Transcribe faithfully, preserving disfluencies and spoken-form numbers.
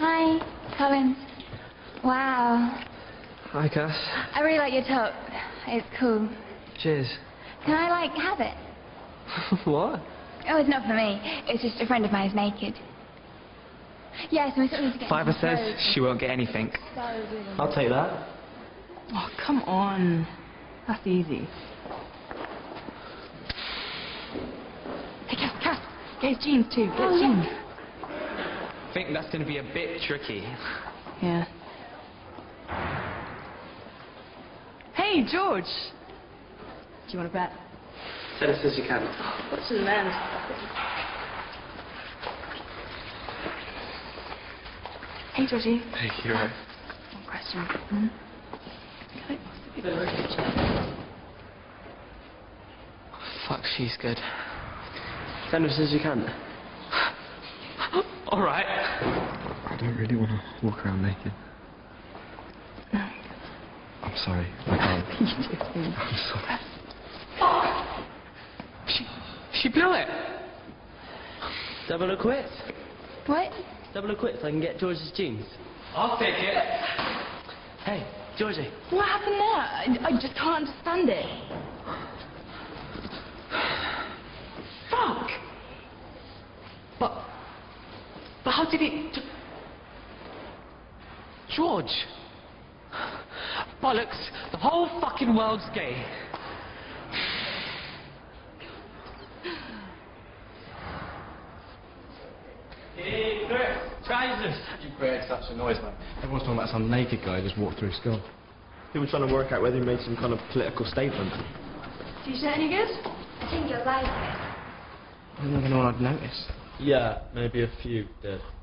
Hi, Colin. Wow. Hi, Cass. I really like your top. It's cool. Cheers. Can I, like, have it? What? Oh, it's not for me. It's just a friend of mine is naked. Yes, and we sort of need to get Fiver some says clothes. she won't get anything. So good. I'll take that. Oh, come on. That's easy. Hey, Cass, Cass, get his jeans too. Get Oh, his yeah. jeans. I think that's going to be a bit tricky. Yeah. Hey, George. Do you want to bet? Set us as you can. What's in the end? Hey, Georgie. Hey, you're right. One question. Hmm? Can I possibly borrow your picture? Fuck, she's good. Send us as you can. All right. I don't really want to walk around naked. No. I'm sorry. I can't. You do. I'm sorry. Fuck! She, she blew it. Double or quits? What? Double or quits, I can get George's jeans. I'll take it. Hey, Georgie. What happened there? I, I just can't understand it. Fuck! But... But how did it... T- George. Bollocks. The whole fucking world's gay. Hey, Chris. Trousers. You create such a noise, man. Everyone's talking about some naked guy who just walked through school. People trying to work out whether he made some kind of political statement. T-shirt any good? I think you'll like it. I don't even know what I'd notice. Yeah, maybe a few did.